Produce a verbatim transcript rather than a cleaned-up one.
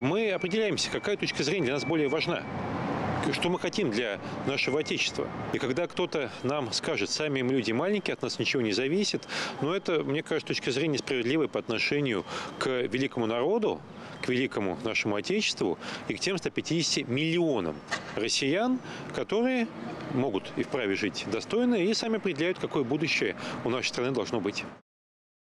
Мы определяемся, какая точка зрения для нас более важна. Что мы хотим для нашего Отечества. И когда кто-то нам скажет, сами мы люди маленькие, от нас ничего не зависит, но это, мне кажется, точка зрения справедливая по отношению к великому народу, к великому нашему Отечеству и к тем ста пятидесяти миллионам россиян, которые могут и вправе жить достойно и сами определяют, какое будущее у нашей страны должно быть.